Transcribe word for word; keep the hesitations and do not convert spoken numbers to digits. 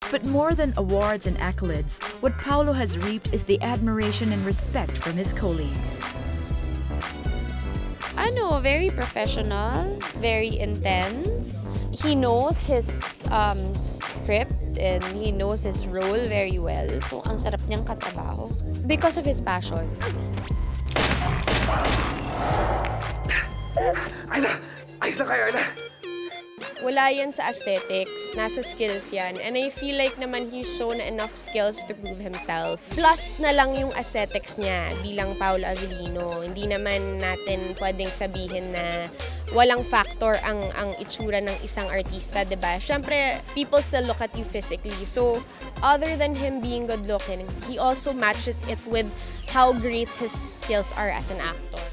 But more than awards and accolades, what Paolo has reaped is the admiration and respect from his colleagues. Ano, very professional, very intense. He knows his um, script and he knows his role very well. So, ang sarap niyang katrabaho because of his passion. Ayla! Ayos na kayo, Ayla! Wala yan sa aesthetics, nasa skills yan. And I feel like naman he's shown enough skills to prove himself. Plus na lang yung aesthetics niya bilang Paolo Avellino. Hindi naman natin pwedeng sabihin na walang factor ang ang itsura ng isang artista, diba? Siyempre, people still look at you physically. So, other than him being good-looking, he also matches it with how great his skills are as an actor.